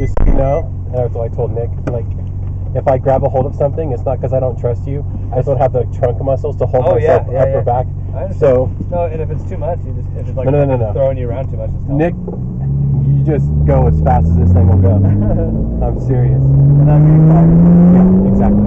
Just so you know, and that's what I told Nick. Like, if I grab a hold of something, it's not because I don't trust you. I just don't have the trunk muscles to hold myself up or back. I understand. So no, and if it's too much, if it's like no. throwing you around too much, just Nick, you just go as fast as this thing will go. I'm serious. Without getting fired. Yeah, exactly.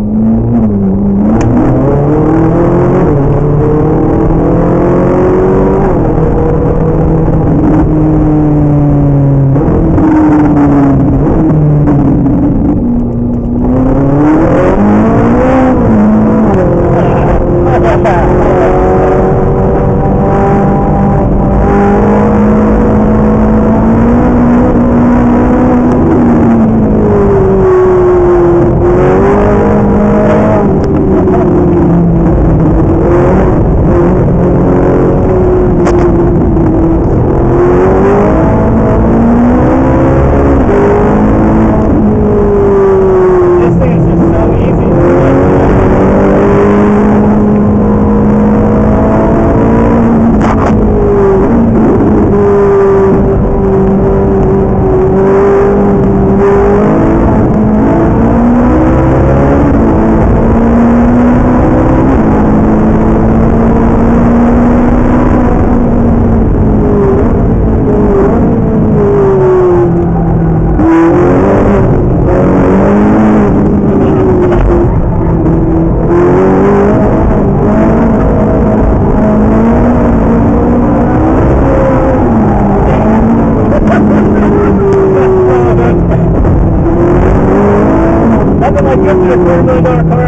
Nothing like getting a $4 million car